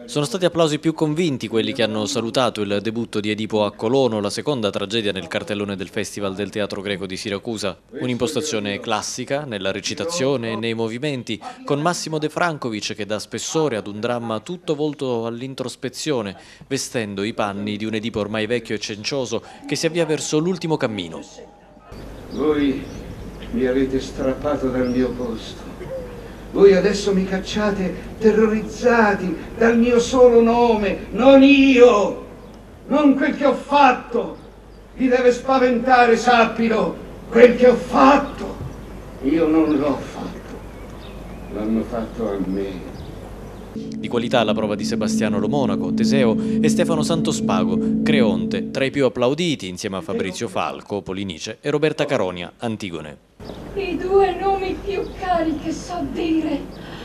Sono stati applausi più convinti quelli che hanno salutato il debutto di Edipo a Colono, la seconda tragedia nel cartellone del Festival del Teatro Greco di Siracusa. Un'impostazione classica nella recitazione e nei movimenti, con Massimo De Francovic che dà spessore ad un dramma tutto volto all'introspezione, vestendo i panni di un Edipo ormai vecchio e cencioso che si avvia verso l'ultimo cammino. Voi mi avete strappato dal mio posto. Voi adesso mi cacciate terrorizzati dal mio solo nome, non io, non quel che ho fatto. Vi deve spaventare, sappilo, quel che ho fatto. Io non l'ho fatto, l'hanno fatto a me. Di qualità la prova di Sebastiano Lo Monaco, Teseo e Stefano Santospago, Creonte, tra i più applauditi insieme a Fabrizio Falco, Polinice e Roberta Caronia, Antigone. I due nomi più cari che so dire.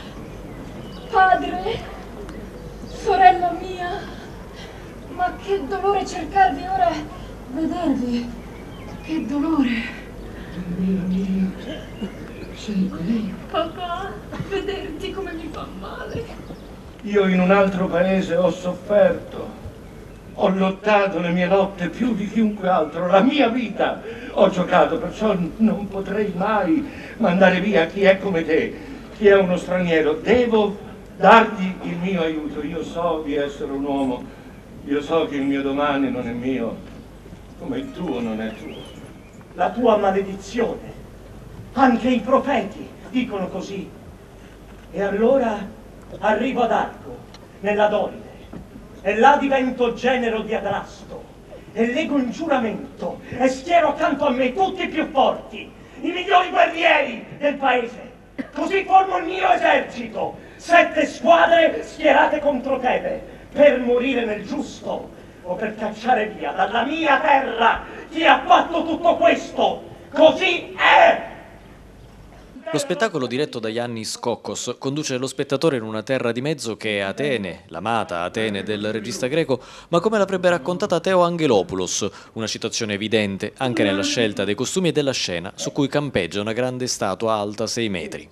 Padre, sorella mia, ma che dolore cercarvi ora, vedervi, che dolore. Mia, sei lei? Papà, vederti come mi fa male. Io in un altro paese ho sofferto. Ho lottato le mie lotte più di chiunque altro, la mia vita ho giocato, perciò non potrei mai mandare via chi è come te, chi è uno straniero. Devo dargli il mio aiuto. Io so di essere un uomo, io so che il mio domani non è mio, come il tuo non è tuo. La tua maledizione, anche i profeti dicono così. E allora arrivo ad Arco, nella Doride, e là divento genero di Adrasto, e leggo un giuramento, e schiero accanto a me tutti i più forti, i migliori guerrieri del paese. Così formo il mio esercito, 7 squadre schierate contro Tebe, per morire nel giusto, o per cacciare via dalla mia terra chi ha fatto tutto questo. Così è! Lo spettacolo diretto da Yannis Kokkos conduce lo spettatore in una terra di mezzo che è Atene, l'amata Atene del regista greco, ma come l'avrebbe raccontata Theo Angelopoulos, una citazione evidente anche nella scelta dei costumi e della scena su cui campeggia una grande statua alta 6 metri.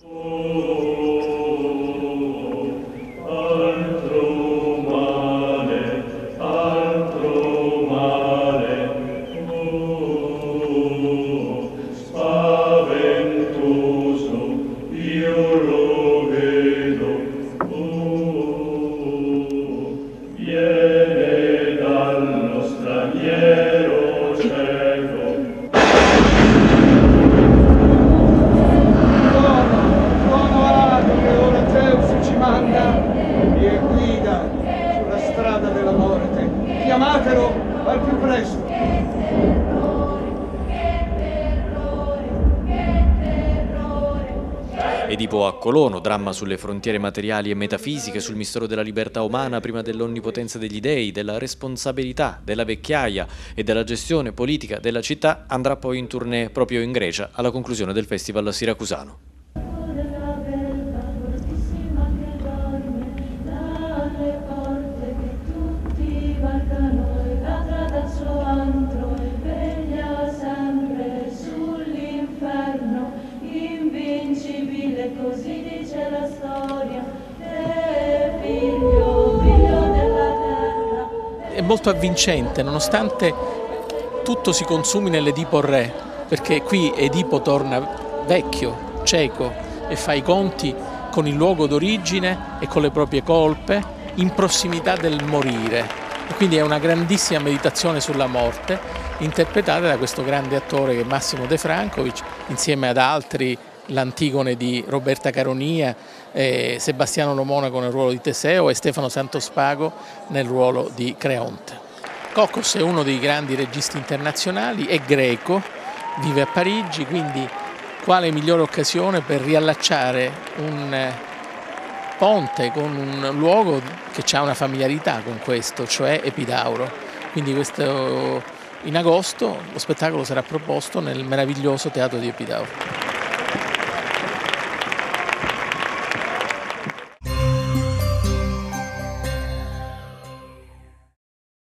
Chiamatelo al più presto. Edipo a Colono, dramma sulle frontiere materiali e metafisiche, sul mistero della libertà umana prima dell'onnipotenza degli dei, della responsabilità, della vecchiaia e della gestione politica della città, andrà poi in tournée proprio in Grecia alla conclusione del Festival siracusano. Così dice la storia, figlio della terra. È molto avvincente, nonostante tutto si consumi nell'Edipo Re, perché qui Edipo torna vecchio, cieco e fa i conti con il luogo d'origine e con le proprie colpe, in prossimità del morire. E quindi è una grandissima meditazione sulla morte, interpretata da questo grande attore che è Massimo De Francovic, insieme ad altri, l'Antigone di Roberta Caronia, Sebastiano Lo Monaco nel ruolo di Teseo e Stefano Santospago nel ruolo di Creonte. Kokkos è uno dei grandi registi internazionali, è greco, vive a Parigi, quindi quale migliore occasione per riallacciare un ponte con un luogo che ha una familiarità con questo, cioè Epidauro. Quindi in agosto lo spettacolo sarà proposto nel meraviglioso teatro di Epidauro.